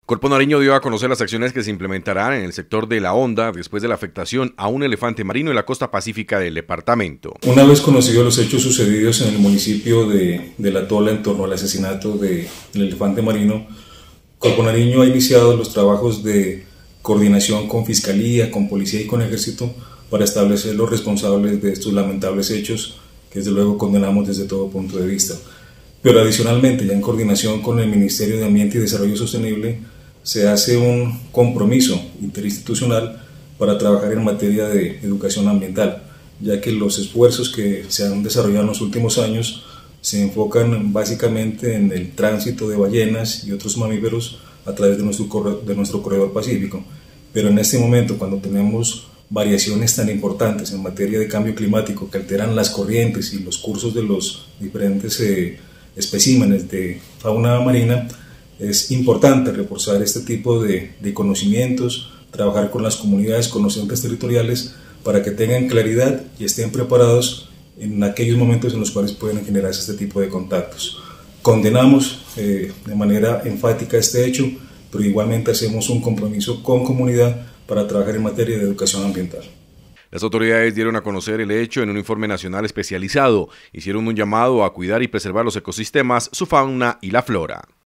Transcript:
Cuerpo Nariño dio a conocer las acciones que se implementarán en el sector de La Honda después de la afectación a un elefante marino en la costa pacífica del departamento. Una vez conocidos los hechos sucedidos en el municipio de La Tola en torno al asesinato del elefante marino, Cuerpo Nariño ha iniciado los trabajos de coordinación con Fiscalía, con Policía y con Ejército para establecer los responsables de estos lamentables hechos que desde luego condenamos desde todo punto de vista. Pero adicionalmente, ya en coordinación con el Ministerio de Ambiente y Desarrollo Sostenible, se hace un compromiso interinstitucional para trabajar en materia de educación ambiental, ya que los esfuerzos que se han desarrollado en los últimos años se enfocan básicamente en el tránsito de ballenas y otros mamíferos a través de nuestro corredor pacífico. Pero en este momento, cuando tenemos variaciones tan importantes en materia de cambio climático que alteran las corrientes y los cursos de los diferentes especímenes de fauna marina, es importante reforzar este tipo de conocimientos, trabajar con las comunidades, con los entes territoriales, para que tengan claridad y estén preparados en aquellos momentos en los cuales pueden generarse este tipo de contactos. Condenamos de manera enfática este hecho, pero igualmente hacemos un compromiso con comunidad para trabajar en materia de educación ambiental. Las autoridades dieron a conocer el hecho en un informe nacional especializado. Hicieron un llamado a cuidar y preservar los ecosistemas, su fauna y la flora.